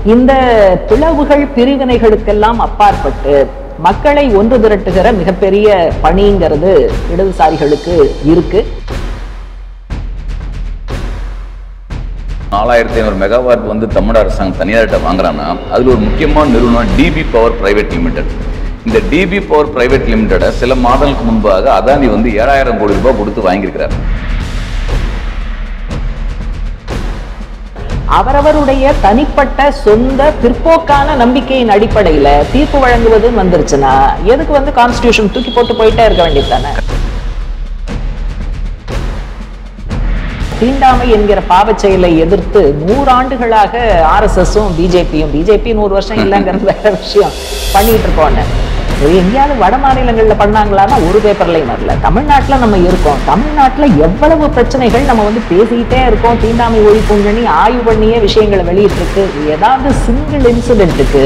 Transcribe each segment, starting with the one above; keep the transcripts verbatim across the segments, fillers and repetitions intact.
இந்த பிளவுகள் பிரிவினைகளுக்கெல்லாம் அப்பாற்பட்டு மக்களை ஒன்று திரட்டுகிற மிகப்பெரிய பணிங்கிறது இடதுசாரிகளுக்கு இருக்கு. நாலாயிரத்தி ஐநூறு மெகாவாட் வந்து தமிழ் அரசாங்கம் தனியார்கிட்ட வாங்குறான்னா அதுல ஒரு முக்கியமான நிறுவனம் டிபி பவர் பிரைவேட் லிமிடெட். இந்த டிபி பவர் பிரைவேட் லிமிடெட சில மாதங்களுக்கு முன்பாக அதானி வந்து ஏழாயிரம் கோடி ரூபாய் கொடுத்து வாங்கியிருக்கிறார். அவரவருடைய தனிப்பட்ட சொந்த பிற்போக்கான நம்பிக்கையின் அடிப்படையில தீர்ப்பு வழங்குவதுன்னு வந்துருச்சுன்னா எதுக்கு வந்து கான்ஸ்டிடியூஷன் தூக்கி போட்டு போயிட்டே இருக்க வேண்டியதுதானே? தீண்டாமை என்கிற பாவச் செயலை எதிர்த்து நூறு ஆண்டுகளாக ஆர் எஸ் எஸும் பிஜேபியும் பிஜேபி நூறு வருஷம் இல்லைங்கிறது வேற விஷயம் பண்ணிட்டு இருக்கோன்னு எங்கேயாவது வட மாநிலங்கள்ல பண்ணாங்களான்னா ஒரு பேப்பர்லையும் வரல. தமிழ்நாட்டுல நம்ம இருக்கோம். தமிழ்நாட்டுல எவ்வளவு பிரச்சனைகள் நம்ம வந்து பேசிக்கிட்டே இருக்கோம். தீண்டாமை ஒழிப்புங்கன்னு ஆய்வு பண்ணியே விஷயங்களை வெளியிட்டு இருக்கு. ஏதாவது சிங்கிள் இன்சிடென்ட்டுக்கு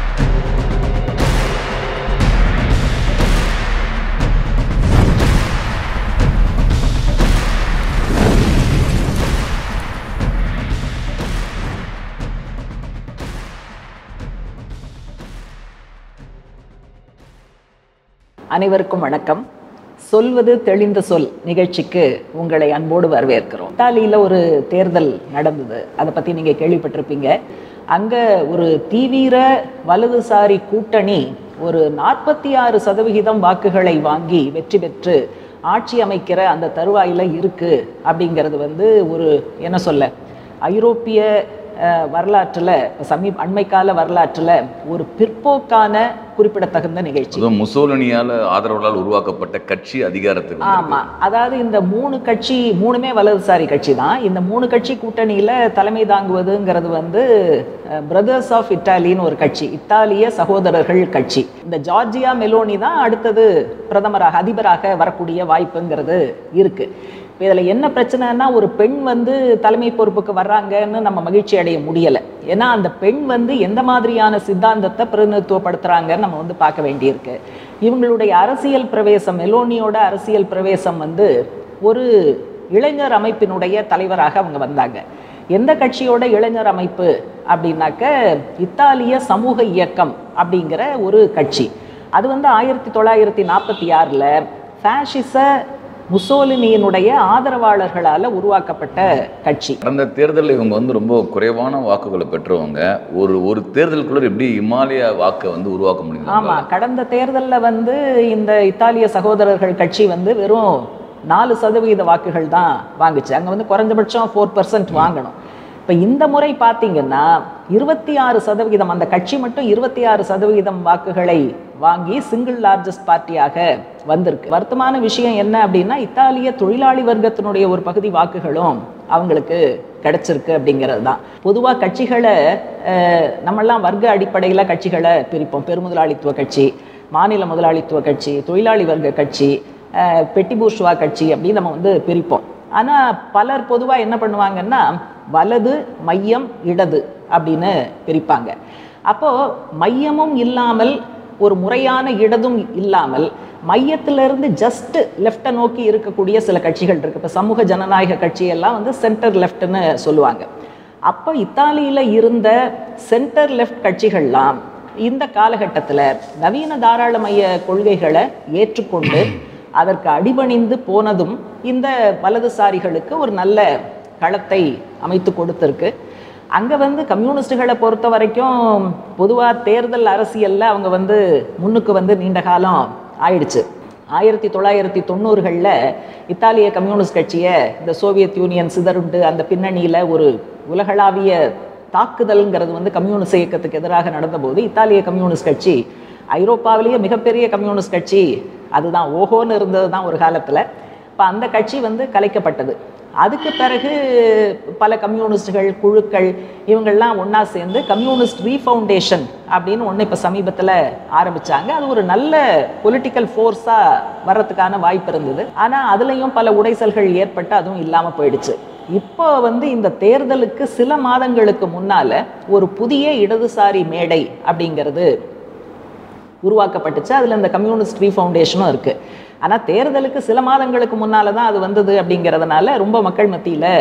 அனைவருக்கும் வணக்கம். சொல்வது தெளிந்த சொல் நிகழ்ச்சிக்கு உங்களை அன்போடு வரவேற்கிறோம். இத்தாலியில் ஒரு தேர்தல் நடந்தது, அதை பற்றி நீங்கள் கேள்விப்பட்டிருப்பீங்க. அங்கே ஒரு தீவிர வலதுசாரி கூட்டணி ஒரு நாற்பத்தி ஆறு சதவிகிதம் வாக்குகளை வாங்கி வெற்றி பெற்று ஆட்சி அமைக்கிற அந்த தருவாயில் இருக்குது. அப்படிங்கிறது வந்து ஒரு என்ன சொல்ல ஐரோப்பிய வரலாற்றில் சமீப அண்மைக்கால வரலாற்றில் ஒரு பிற்போக்கான குறிப்பிடத்தகுந்த நிகழ்ச்சி. முசோலினியால் ஆதரவாளர் உருவாக்கப்பட்ட கட்சி அதிகாரத்துக்கு. ஆமாம், அதாவது இந்த மூணு கட்சி மூணுமே வலதுசாரி கட்சி தான். இந்த மூணு கட்சி கூட்டணியில் தலைமை தாங்குவதுங்கிறது வந்து பிரதர்ஸ் ஆஃப் இட்டாலின்னு ஒரு கட்சி, இத்தாலிய சகோதரர்கள் கட்சி. இந்த ஜார்ஜியா மெலோனி தான் அடுத்தது பிரதமராக அதிபராக வரக்கூடிய வாய்ப்புங்கிறது இருக்கு. இதில் என்ன பிரச்சனைன்னா, ஒரு பெண் வந்து தலைமை பொறுப்புக்கு வர்றாங்கன்னு நம்ம மகிழ்ச்சி அடைய முடியலை. ஏன்னா அந்த பெண் வந்து எந்த மாதிரியான சித்தாந்தத்தை பிரதிநிதித்துவப்படுத்துகிறாங்கன்னு நம்ம வந்து பார்க்க வேண்டியிருக்கு. இவங்களுடைய அரசியல் பிரவேசம், மெலோனியோட அரசியல் பிரவேசம் வந்து ஒரு இளைஞர் அமைப்பினுடைய தலைவராக அவங்க வந்தாங்க. எந்த கட்சியோட இளைஞர் அமைப்பு அப்படின்னாக்க இத்தாலிய சமூக இயக்கம் அப்படிங்கிற ஒரு கட்சி. அது வந்து ஆயிரத்தி தொள்ளாயிரத்தி நாற்பத்தி ஆறில் ஃபேஷிச முசோலினியினுடைய ஆதரவாளர்களால் உருவாக்கப்பட்ட கட்சி. கடந்த தேர்தலில் இவங்க வந்து ரொம்ப குறைவான வாக்குகளை பெற்றவங்க. ஒரு ஒரு தேர்தலுக்குள்ள எப்படி இமாலய வாக்கை வந்து உருவாக்க முடியும்? ஆமாம், கடந்த தேர்தலில் வந்து இந்த இத்தாலிய சகோதரர்கள் கட்சி வந்து வெறும் நாலு சதவீத வாக்குகள் தான் வாங்குச்சு. அங்கே வந்து குறைஞ்சபட்சம் ஃபோர் பர்சன்ட் வாங்கணும். இப்போ இந்த முறை பார்த்தீங்கன்னா இருபத்தி ஆறு சதவிகிதம் அந்த கட்சி மட்டும் இருபத்தி ஆறு சதவிகிதம் வாக்குகளை வாங்கி சிங்கிள் லார்ஜஸ்ட் பார்ட்டியாக வந்திருக்கு. வருத்தமான விஷயம் என்ன அப்படின்னா, இத்தாலிய தொழிலாளி வர்க்கத்தினுடைய ஒரு பகுதி வாக்குகளும் அவங்களுக்கு கிடைச்சிருக்கு அப்படிங்கிறது தான். பொதுவாக கட்சிகளை நம்மெல்லாம் வர்க்க அடிப்படையில் கட்சிகளை பிரிப்போம். பெருமுதலாளித்துவ கட்சி, மாநில முதலாளித்துவ கட்சி, தொழிலாளி வர்க்க கட்சி, பெட்டி பூர்ஷ்வா கட்சி அப்படின்னு நம்ம வந்து பிரிப்போம். ஆனால் பலர் பொதுவாக என்ன பண்ணுவாங்கன்னா வலது, மையம், இடது அப்படின்னு பிரிப்பாங்க. அப்போது மையமும் இல்லாமல் ஒரு முறையான இடதும் இல்லாமல் மையத்திலிருந்து ஜஸ்ட் லெஃப்டை நோக்கி இருக்கக்கூடிய சில கட்சிகள் இருக்குது. இப்போ சமூக ஜனநாயக கட்சியெல்லாம் வந்து சென்டர் லெஃப்ட்னு சொல்லுவாங்க. அப்போ இத்தாலியில் இருந்த சென்டர் லெஃப்ட் கட்சிகள்லாம் இந்த காலகட்டத்தில் நவீன தாராளமய கொள்கைகளை ஏற்றுக்கொண்டு அதற்கு அடிபணிந்து போனதும் இந்த வலதுசாரிகளுக்கு ஒரு நல்ல களத்தை அமைத்து கொடுத்துருக்கு. அங்கே வந்து கம்யூனிஸ்டுகளை பொறுத்த வரைக்கும் பொதுவாக தேர்தல் அரசியலில் அவங்க வந்து முன்னுக்கு வந்து நீண்ட காலம் ஆயிடுச்சு. ஆயிரத்தி தொள்ளாயிரத்தி தொண்ணூறுகளில் இத்தாலிய கம்யூனிஸ்ட் கட்சியை இந்த சோவியத் யூனியன் சிதறுண்டு அந்த பின்னணியில் ஒரு உலகளாவிய தாக்குதல்ங்கிறது வந்து கம்யூனிஸ்ட் இயக்கத்துக்கு எதிராக நடந்தபோது இத்தாலிய கம்யூனிஸ்ட் கட்சி ஐரோப்பாவிலேயே மிகப்பெரிய கம்யூனிஸ்ட் கட்சி அதுதான், ஓஹோன்னு இருந்தது தான் ஒரு காலத்தில். இப்போ அந்த கட்சி வந்து கலைக்கப்பட்டது. அதுக்கு பிறகு பல கம்யூனிஸ்டுகள் குழுக்கள் இவங்கள்லாம் ஒன்றா சேர்ந்து கம்யூனிஸ்ட் ரீஃபவுண்டேஷன் அப்படின்னு ஒன்று இப்போ சமீபத்தில் ஆரம்பித்தாங்க. அது ஒரு நல்ல பொலிட்டிக்கல் ஃபோர்ஸாக வர்றதுக்கான வாய்ப்பு இருந்தது. ஆனால் அதுலேயும் பல உடைசல்கள் ஏற்பட்டு அதுவும் இல்லாமல் போயிடுச்சு. இப்போ வந்து இந்த தேர்தலுக்கு சில மாதங்களுக்கு முன்னால் ஒரு புதிய இடதுசாரி மேடை அப்படிங்கிறது உருவாக்கப்பட்டுச்சு. அதில் இந்த கம்யூனிஸ்ட் ரீஃபவுண்டேஷனும் இருக்குது. ஆனால் தேர்தலுக்கு சில மாதங்களுக்கு முன்னால் தான் அது வந்தது அப்படிங்கிறதுனால ரொம்ப மக்கள் மத்தியில்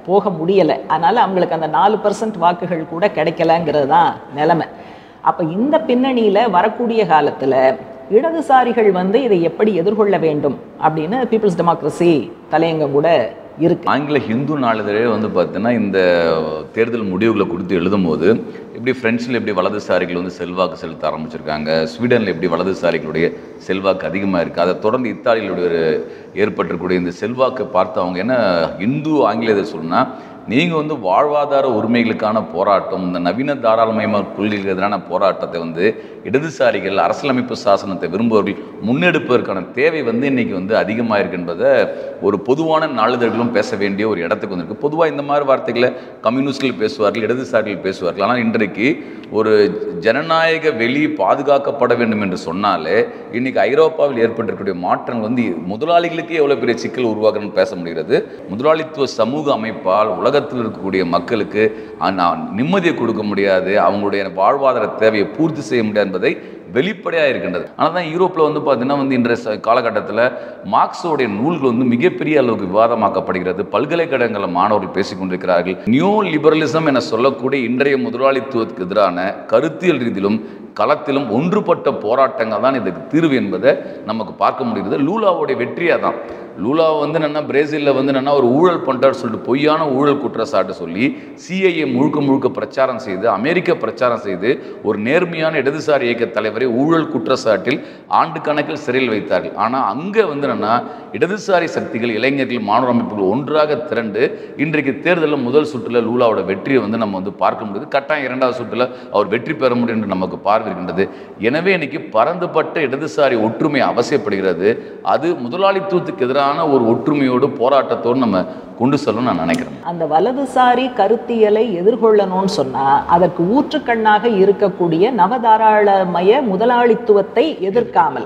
போக முடியலை. அதனால் அவங்களுக்கு அந்த நாலு பர்சன்ட் வாக்குகள் கூட கிடைக்கலங்கிறது தான் நிலைமை. அப்போ இந்த பின்னணியில் வரக்கூடிய காலத்தில் இடதுசாரிகள் வந்து இதை எப்படி எதிர்கொள்ள வேண்டும் அப்படின்னு பீப்புள்ஸ் டெமோக்ரஸி தலையங்கம் கூட இருக்கு. ஆங்கில ஹிந்து நாளிதழே வந்து பார்த்தீங்கன்னா இந்த தேர்தல் முடிவுகளை கொடுத்து எழுதும் போது இப்படி பிரெஞ்சில் எப்படி வலதுசாரிகள் வந்து செல்வாக்கு செலுத்த ஆரம்பிச்சிருக்காங்க, ஸ்வீடனில் எப்படி வலதுசாரிகளுடைய செல்வாக்கு அதிகமாக இருக்குது, அதை தொடர்ந்து இத்தாலியிலுடைய ஒரு ஏற்பட்டிருக்கக்கூடிய இந்த செல்வாக்கை பார்த்து அவங்க என்ன இந்து ஆங்கிலேயத்தை சொன்னால், நீங்கள் வந்து வாழ்வாதார உரிமைகளுக்கான போராட்டம், இந்த நவீன தாராளமயமான கொள்கைகளுக்கு எதிரான போராட்டத்தை வந்து இடதுசாரிகள் அரசியலமைப்பு சாசனத்தை விரும்புவர்கள் முன்னெடுப்பதற்கான தேவை வந்து இன்றைக்கி வந்து அதிகமாக இருக்கு என்பதை ஒரு பொதுவான நாளிதழ்களும் பேச வேண்டிய ஒரு இடத்துக்கு வந்திருக்கு. பொதுவாக இந்த மாதிரி வார்த்தைகளை கம்யூனிஸ்ட்கள் பேசுவார்கள், இடதுசாரிகள் பேசுவார்கள். ஆனால் இன்றைக்கு ஒரு ஜனநாயக வெளி பாதுகாக்கப்பட வேண்டும் என்று சொன்னாலே இன்றைக்கி ஐரோப்பாவில் ஏற்பட்டிருக்கக்கூடிய மாற்றங்கள் வந்து முதலாளிகளுக்கே எவ்வளோ பெரிய சிக்கல் உருவாக்குன்னு பேச முடிகிறது. முதலாளித்துவ சமூக அமைப்பால் உலகத்தில் இருக்கக்கூடிய மக்களுக்கு நிம்மதியை கொடுக்க முடியாது, அவங்களுடைய வாழ்வாதார தேவையை பூர்த்தி செய்ய முடியாது என்பதை வெளிப்படையாக இருக்கின்றது. ஆனால் தான் யூரோப்பில் வந்து பார்த்தீங்கன்னா வந்து இன்றைய காலகட்டத்தில் மார்க்ஸோடைய நூல்கள் வந்து மிகப்பெரிய அளவுக்கு விவாதமாக்கப்படுகிறது. பல்கலைக்கழகங்களில் மாணவர்கள் பேசிக் கொண்டிருக்கிறார்கள். நியூ லிபரலிசம் என சொல்லக்கூடிய இன்றைய முதலாளித்துவத்துக்கு எதிரான கருத்தியல் ரீதியிலும் களத்திலும் ஒன்றுபட்ட போராட்டங்கள் தான் இதுக்கு தீர்வு என்பதை நமக்கு பார்க்க முடிகிறது. லூலாவுடைய வெற்றியாக தான். லூலா வந்து என்னென்னா பிரேசிலில் வந்து என்னென்னா ஒரு ஊழல் பண்ணுறாரு சொல்லிட்டு பொய்யான ஊழல் குற்றச்சாட்டு சொல்லி சிஐஏ முழுக்க முழுக்க பிரச்சாரம் செய்து அமெரிக்க பிரச்சாரம் செய்து ஒரு நேர்மையான இடதுசாரி இயக்க தலைவரை ஊழல் குற்றச்சாட்டில் ஆண்டு கணக்கில் சிறையில் வைத்தார்கள். ஆனால் அங்கே வந்து என்னென்னா இடதுசாரி சக்திகள், இளைஞர்கள், மாணவர் அமைப்புகள் ஒன்றாக திரண்டு இன்றைக்கு தேர்தலில் முதல் சுற்றில் லூலாவோட வெற்றியை வந்து நம்ம வந்து பார்க்க முடியுது. கட்டாயம் இரண்டாவது சுற்றில் அவர் வெற்றி பெற முடியும் என்று நமக்கு பார்க்கின்றது. எனவே இன்னைக்கு பரந்துபட்ட இடதுசாரி ஒற்றுமை அவசியப்படுகிறது. அது முதலாளித்துவத்துக்கு எதிராக ஒரு ஒற்றுமையோடு போராட்டத்தோடு நம்ம கொண்டு செல்லணும் நான் நினைக்கிறேன். அந்த வலதுசாரி கருத்தியலை எதிர்கொள்ளணும்னு சொன்னா அதற்கு ஊற்றுக்கண்ணாக இருக்கக்கூடிய நவதாராளமய முதலாளித்துவத்தை எதிர்க்காமல்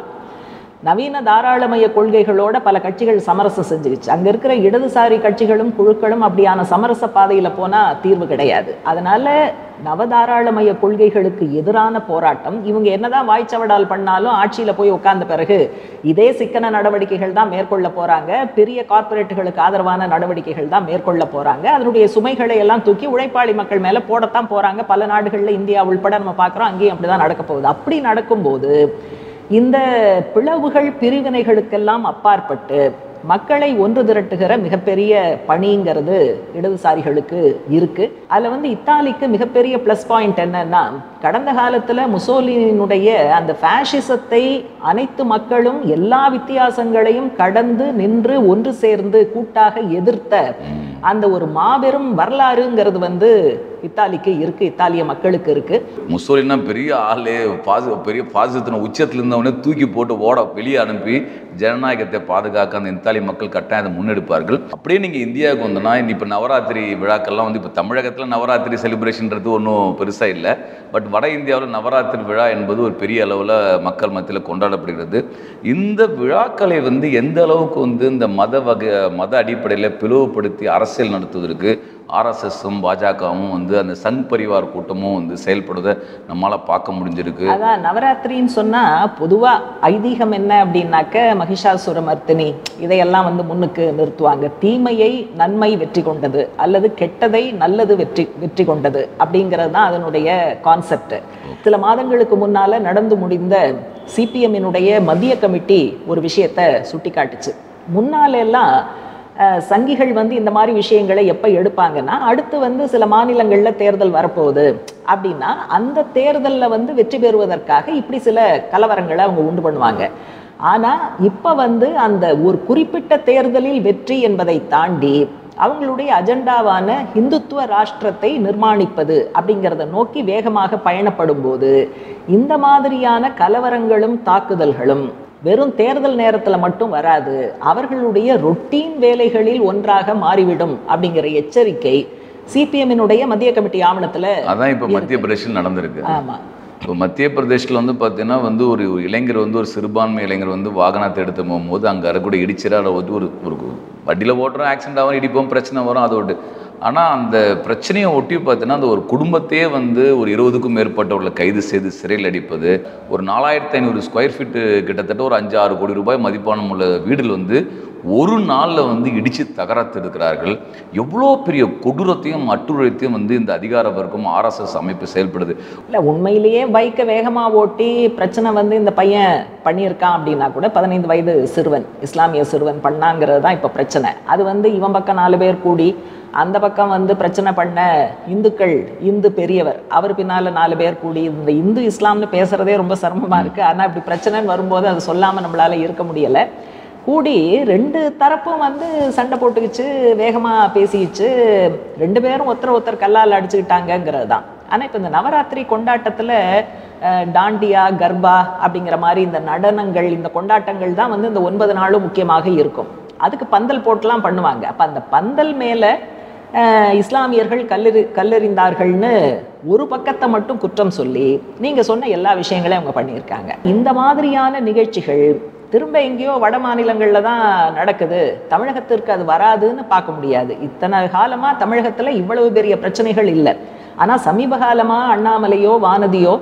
நவீன தாராளமய கொள்கைகளோட பல கட்சிகள் சமரசம் செஞ்சிருச்சு. அங்க இருக்கிற இடதுசாரி கட்சிகளும் குழுக்களும் அப்படியான சமரச பாதையில போனா தீர்வு கிடையாது. அதனால நவதாராளமய கொள்கைகளுக்கு எதிரான போராட்டம் இவங்க என்னதான் வாய்ச்சவடால் பண்ணாலும் ஆட்சியில போய் உட்கார்ந்த பிறகு இதே சிக்கன நடவடிக்கைகள் தான் மேற்கொள்ள போறாங்க. பெரிய கார்பரேட்டுகளுக்கு ஆதரவான நடவடிக்கைகள் தான் மேற்கொள்ள போறாங்க. அதனுடைய சுமைகளை எல்லாம் தூக்கி உழைப்பாளி மக்கள் மேல போடத்தான் போறாங்க. பல நாடுகள்ல இந்தியா உள்பட நம்ம பார்க்கிறோம், அங்கேயும் அப்படிதான் நடக்க போகுது. அப்படி நடக்கும்போது இந்த பிளவுகள் பிரிவினைகளுக்கெல்லாம் அப்பாற்பட்டு மக்களை ஒன்று திரட்டுகிற மிகப்பெரிய பணிங்கிறது இடதுசாரிகளுக்கு இருக்கு. அதுல வந்து இத்தாலிக்கு மிகப்பெரிய பிளஸ் பாயிண்ட் என்னன்னா, கடந்த காலத்துல முசோலினியினுடைய அந்த ஃபேஷிசத்தை அனைத்து மக்களும் எல்லா வித்தியாசங்களையும் கடந்து நின்று ஒன்று சேர்ந்து கூட்டாக எதிர்த்த அந்த ஒரு மாபெரும் வரலாறுங்கிறது வந்து இத்தாலிக்கு இருக்கு, இத்தாலிய மக்களுக்கு இருக்கு. முசோலினா பெரிய ஆளே, பெரிய பாசிசத்தின உச்சத்தில் இருந்தவனே தூக்கி போட்டு ஓட வெளியே அனுப்பி ஜனநாயகத்தை பாதுகாக்க அந்த இத்தாலி மக்கள் கட்டாயம் அதை முன்னெடுப்பார்கள். அப்படியே நீங்கள் இந்தியாவுக்கு வந்தோன்னா இப்போ நவராத்திரி விழாக்கள்லாம் வந்து இப்போ தமிழகத்தில் நவராத்திரி செலிப்ரேஷன்றது ஒன்றும் பெருசாக இல்லை. பட் வட இந்தியாவில் நவராத்திரி விழா என்பது ஒரு பெரிய அளவில் மக்கள் மத்தியில் கொண்டாடப்படுகிறது. இந்த விழாக்களை வந்து எந்த அளவுக்கு வந்து இந்த மத வகை மத அடிப்படையில் பிளவுபடுத்தி அரசியல் நடத்துவதற்கு ஆர்எஸ்எஸும் பாஜகவும் வந்து அந்த சங் பரிவார் கூட்டமும் வந்து செயல்படுவதை நம்மளால் பார்க்க முடிஞ்சிருக்கு. அதான் நவராத்திரின்னு சொன்னால் பொதுவாக ஐதீகம் என்ன அப்படின்னாக்க மகிஷாசுர மர்த்தினி இதையெல்லாம் வந்து முன்னுக்கு நிறுத்துவாங்க. தீமையை நன்மை வெற்றி கொண்டது அல்லது கெட்டதை நல்லது வெற்றி வெற்றி கொண்டது அப்படிங்கிறது தான் அதனுடைய கான்செப்ட். சில மாதங்களுக்கு முன்னால் நடந்து முடிந்த சிபிஎம்மினுடைய மத்திய கமிட்டி ஒரு விஷயத்தை சுட்டி காட்டுச்சு. முன்னாலெல்லாம் சங்கிகள் வந்து இந்த மாதிரி விஷயங்களை எப்போ எடுப்பாங்கன்னா, அடுத்து வந்து சில மாநிலங்களில் தேர்தல் வரப்போகுது அப்படின்னா அந்த தேர்தலில் வந்து வெற்றி பெறுவதற்காக இப்படி சில கலவரங்களை அவங்க உண்டு பண்ணுவாங்க. ஆனால் இப்போ வந்து அந்த ஒரு குறிப்பிட்ட தேர்தலில் வெற்றி என்பதை தாண்டி அவங்களுடைய அஜெண்டாவான இந்துத்துவ ராஷ்டிரத்தை நிர்மாணிப்பது அப்படிங்கிறத நோக்கி வேகமாக பயணப்படும் போது இந்த மாதிரியான கலவரங்களும் தாக்குதல்களும் வெறும் தேர்தல் நேரத்தில் மட்டும் வராது, அவர்களுடைய ரொட்டீன் வேலைகளில் ஒன்றாக மாறிவிடும் அப்படிங்கிற எச்சரிக்கை சிபிஎம்மினுடைய மத்திய கமிட்டி ஆவணத்தில் அதான் இப்போ மத்திய பிரதேசில் நடந்திருக்கு. ஆமாம், இப்போ மத்திய பிரதேசில் வந்து பார்த்தீங்கன்னா வந்து ஒரு இளைஞர் வந்து ஒரு சிறுபான்மை இளைஞர் வந்து வாகனத்தை எடுத்து போகும்போது அங்கே இருக்கக்கூடிய இடிச்சிடாத வந்து ஒரு ஒரு வண்டியில் ஓட்டுறோம், ஆக்சிடென்ட் ஆகும், இடிப்போம், பிரச்சனை வரும், அதோடு. ஆனால் அந்த பிரச்சனையை ஒட்டி பார்த்தீங்கன்னா அந்த ஒரு குடும்பத்தையே வந்து ஒரு இருபதுக்கும் மேற்பட்டவர்களை கைது செய்து சிறையில் அடிப்பது, ஒரு நாலாயிரத்தி ஐநூறு ஸ்கொயர் ஃபீட்டு கிட்டத்தட்ட ஒரு அஞ்சு ஆறு கோடி ரூபாய் மதிப்பான உள்ள வீடில் வந்து ஒரு நாளில் வந்து இடித்து தகரத்திருக்கிறார்கள். எவ்வளோ பெரிய கொடூரத்தையும் அட்டுழியத்தையும் வந்து இந்த அதிகார வர்க்கம் ஆர்எஸ்எஸ் அமைப்பு செயல்படுது. இல்லை, உண்மையிலேயே பைக்கை வேகமாக ஓட்டி பிரச்சனை வந்து இந்த பையன் பண்ணியிருக்கான் அப்படின்னா கூட பதினைந்து வயது சிறுவன், இஸ்லாமிய சிறுவன் பண்ணாங்கிறது தான் இப்போ பிரச்சனை. அது வந்து இவன் பக்கம் நாலு பேர் கூடி, அந்த பக்கம் வந்து பிரச்சனை பண்ண இந்துக்கள், இந்து பெரியவர் அவர் பின்னால் நாலு பேர் கூடி, இந்த இந்து இஸ்லாம்னு பேசுகிறதே ரொம்ப சிரமமாக இருக்குது. ஆனால் இப்படி பிரச்சனைன்னு வரும்போது அது சொல்லாமல் நம்மளால் இருக்க முடியலை. கூடி ரெண்டு தரப்பும் வந்து சண்டை போட்டுக்கிச்சு, வேகமாக பேசிக்கிச்சு, ரெண்டு பேரும் ஒருத்தர் ஒருத்தர் கல்லால் அடிச்சுக்கிட்டாங்கங்கிறது தான். ஆனால் இப்போ இந்த நவராத்திரி கொண்டாட்டத்தில் டாண்டியா, கர்பா அப்படிங்கிற மாதிரி இந்த நடனங்கள், இந்த கொண்டாட்டங்கள் தான் வந்து இந்த ஒன்பது நாளும் முக்கியமாக இருக்கும். அதுக்கு பந்தல் போட்டுலாம் பண்ணுவாங்க. அப்போ அந்த பந்தல் மேலே இஸ்லாமியர்கள் கல்லெறி கல்லெறிந்தார்கள்னு ஒரு பக்கத்தை மட்டும் குற்றம் சொல்லி நீங்கள் சொன்ன எல்லா விஷயங்களையும் அவங்க பண்ணியிருக்காங்க. இந்த மாதிரியான நிகழ்ச்சிகள் திரும்ப எங்கேயோ வட மாநிலங்களில் தான் நடக்குது, தமிழகத்திற்கு அது வராதுன்னு பார்க்க முடியாது. இத்தனை காலமாக தமிழகத்தில் இவ்வளவு பெரிய பிரச்சனைகள் இல்லை. ஆனால் சமீப காலமாக அண்ணாமலையோ வானதியோ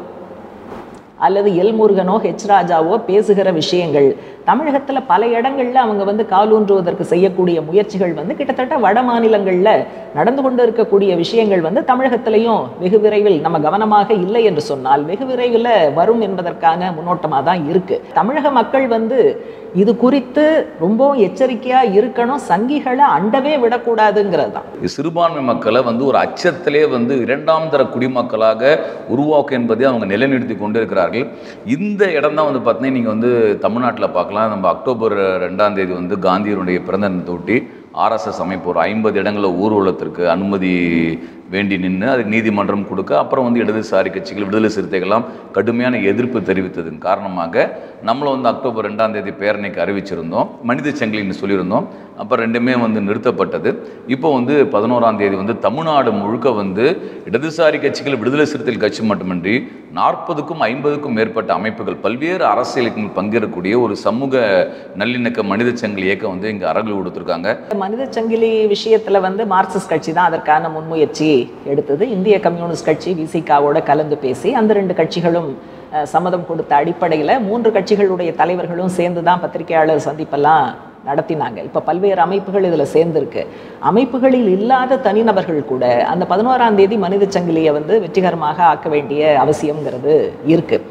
அல்லது எல் முருகனோ ஹெச் ராஜாவோ பேசுகிற விஷயங்கள் தமிழகத்தில் பல இடங்களில் அவங்க வந்து காலூன்றுவதற்கு செய்யக்கூடிய முயற்சிகள் வந்து கிட்டத்தட்ட வட மாநிலங்களில் நடந்து கொண்டு இருக்கக்கூடிய விஷயங்கள் வந்து தமிழகத்திலையும் வெகு விரைவில், நம்ம கவனமாக இல்லை என்று சொன்னால் வெகு விரைவில் வரும் என்பதற்கான முன்னோட்டமாக தான் இருக்குது. தமிழக மக்கள் வந்து இது குறித்து ரொம்ப எச்சரிக்கையாக இருக்கணும், சங்கிகளை அண்டவே விடக்கூடாதுங்கிறது தான். சிறுபான்மை மக்களை வந்து ஒரு அச்சத்திலே வந்து இரண்டாம் தர குடிமக்களாக உருவாக்கும் என்பதை அவங்க நிலைநிறுத்தி கொண்டு இருக்கிறார்கள். இந்த இடம் தான் வந்து பார்த்தீங்கன்னா நீங்கள் வந்து தமிழ்நாட்டில் பார்க்கலாம். நம்ம அக்டோபர் ரெண்டாம் தேதி வந்து காந்தியருடைய பிறந்த தினத்தையொட்டி ஆர்எஸ்எஸ் அமைப்பு ஒரு ஐம்பது இடங்களில் ஊர்வலத்திற்கு அனுமதி வேண்டி நின்று அது நீதிமன்றம் கொடுக்க, அப்புறம் வந்து இடதுசாரி கட்சிகள், விடுதலை சிறுத்தைகள்லாம் கடுமையான எதிர்ப்பு தெரிவித்ததன் காரணமாக நம்மளும் வந்து அக்டோபர் ரெண்டாம் தேதி பேரணிக்கு அறிவிச்சிருந்தோம், மனித சங்கிலின்னு சொல்லியிருந்தோம். அப்புறம் ரெண்டுமே வந்து நிறுத்தப்பட்டது. இப்போ வந்து பதினோராம் தேதி வந்து தமிழ்நாடு முழுக்க வந்து இடதுசாரி கட்சிகள், விடுதலை சிறுத்தைகள் கட்சி மட்டுமின்றி நாற்பதுக்கும் ஐம்பதுக்கும் மேற்பட்ட அமைப்புகள், பல்வேறு அரசியலுக்கு பங்கேற்கக்கூடிய ஒரு சமூக நல்லிணக்க மனித சங்கிலி இயக்கம் வந்து இங்கே அரங்கு கொடுத்துருக்காங்க. மனித சங்கிலி விஷயத்தில் வந்து மார்க்சிஸ்ட் கட்சி தான் அதற்கான முன்முயற்சி எடுத்தது. இந்திய கம்யூனிஸ்ட் கட்சி விசிகாவோட கலந்து பேசி அந்த ரெண்டு கட்சிகளும் சம்மதம் கொடுத்த அடிப்படையில் மூன்று கட்சிகளுடைய தலைவர்களும் சேர்ந்து தான் பத்திரிகையாளர் சந்திப்பெல்லாம் நடத்தினாங்க. இப்போ பல்வேறு அமைப்புகள் இதில் சேர்ந்துருக்கு. அமைப்புகளில் இல்லாத தனிநபர்கள் கூட அந்த பதினோராம் தேதி மனித சங்கிலியை வந்து வெற்றிகரமாக ஆக்க வேண்டிய அவசியம்ங்கிறது இருக்குது.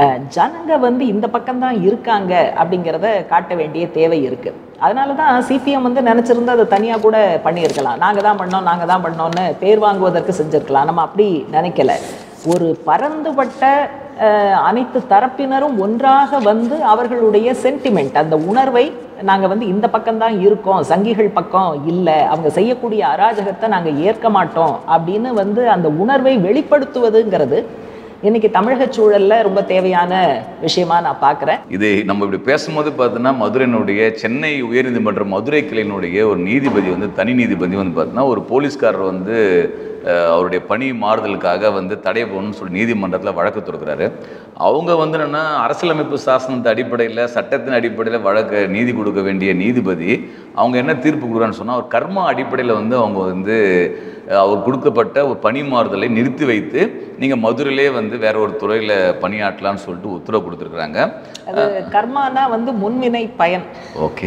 ஜனங்க வந்து இந்த பக்கம்தான் இருக்காங்க அப்படிங்கிறத காட்ட வேண்டிய தேவை இருக்குது. அதனால தான் சிபிஎம் வந்து நினச்சிருந்து அதை தனியாக கூட பண்ணியிருக்கலாம். நாங்கள் தான் பண்ணோம் நாங்கள் தான் பண்ணோன்னு பேர் வாங்குவதற்கு செஞ்சுருக்கலாம். நம்ம அப்படி நினைக்கல. ஒரு பரந்துபட்ட அனைத்து தரப்பினரும் ஒன்றாக வந்து அவர்களுடைய சென்டிமெண்ட், அந்த உணர்வை, நாங்கள் வந்து இந்த பக்கம்தான் இருக்கோம், சங்கிகள் பக்கம் இல்லை, அவங்க செய்யக்கூடிய அராஜகத்தை நாங்கள் ஏற்க மாட்டோம் அப்படின்னு வந்து அந்த உணர்வை வெளிப்படுத்துவதுங்கிறது இன்னைக்கு தமிழக சூழல்ல ரொம்ப தேவையான விஷயமா நான் பார்க்குறேன். இது நம்ம இப்படி பேசும்போது பார்த்தீங்கன்னா மதுரையினுடைய சென்னை உயர்நீதிமன்ற மதுரை கிளையினுடைய ஒரு நீதிபதி வந்து தனி நீதிபதி வந்து பார்த்தீங்கன்னா ஒரு போலீஸ்காரர் வந்து அவருடைய பணி மாறுதலுக்காக வந்து தடை போகணும்னு சொல்லி நீதிமன்றத்தில் வழக்கு தொடுக்கிறாரு. அவங்க வந்து என்னென்னா அரசியலமைப்பு சாசனத்தின் அடிப்படையில், சட்டத்தின் அடிப்படையில் வழக்கு நீதி கொடுக்க வேண்டிய நீதிபதி அவங்க என்ன தீர்ப்பு கொடுக்குறான்னு சொன்னால் அவர் கர்மா அடிப்படையில் வந்து அவங்க வந்து அவர் கொடுக்கப்பட்ட ஒரு பணி மாறுதலை நிறுத்தி வைத்து நீங்கள் மதுரையிலே வந்து வேற ஒரு துறையில் பணியாற்றலான்னு சொல்லிட்டு உத்தரவு கொடுத்துருக்குறாங்க. அது கர்மானா வந்து முன்வினை பயன். ஓகே,